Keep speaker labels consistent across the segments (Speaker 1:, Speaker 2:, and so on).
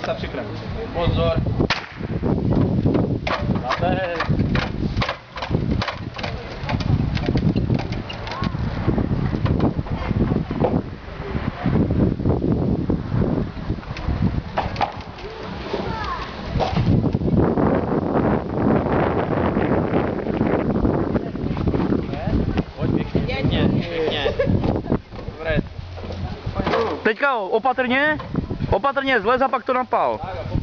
Speaker 1: sa připrav. Pozor. Zaber.
Speaker 2: Teďka opatrně, opatrně zlez a pak to napál.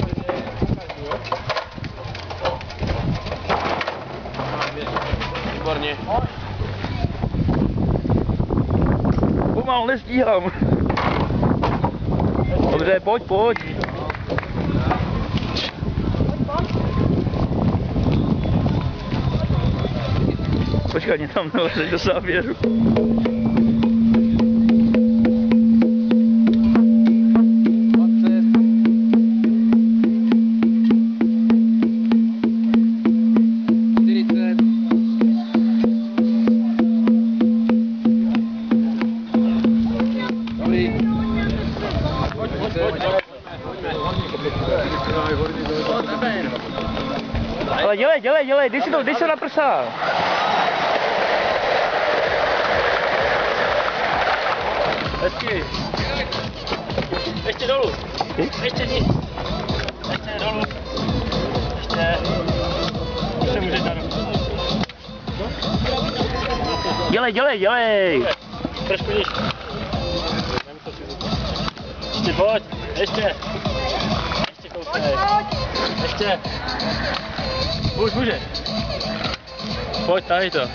Speaker 1: Výborně.
Speaker 2: Pomalu, nestíhám. Dobře, pojď, pojď. Počkej, mě tam nelezeš do závěru. Ale dělej, dej si to na prsa.
Speaker 1: Hezky. Ještě dolů. Ještě nic. Ještě dolů. Ještě. Už se můžeš dát.
Speaker 2: Dělej.
Speaker 1: Trošku níž. Ještě pojď. Ještě kousej. Ještě. Už může. Pojď, tady to.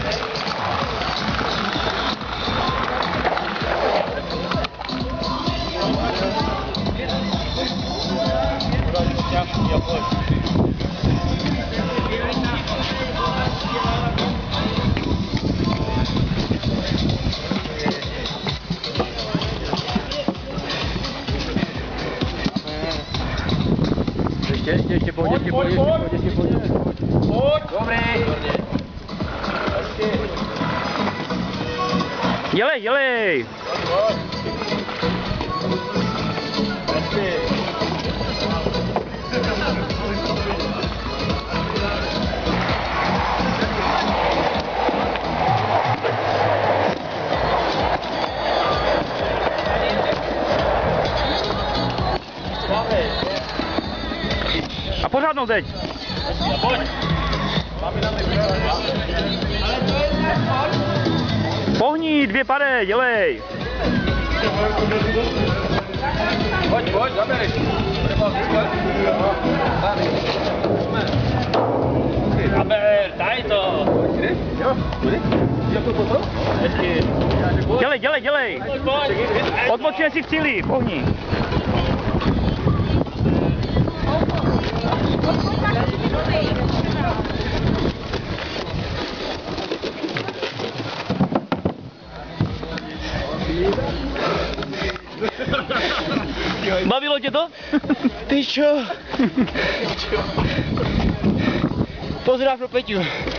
Speaker 2: Ještě pojď. Dobrý. Dělej. A pořádnou teď. Pohni, 2 pade, dělej.
Speaker 1: Pojď, zabereš. Zaber, daj to.
Speaker 2: Dělej. Odmočně si v cíli, pohni. Bavilo tě to?
Speaker 1: Ty čo? Pozdrav pro Peťu.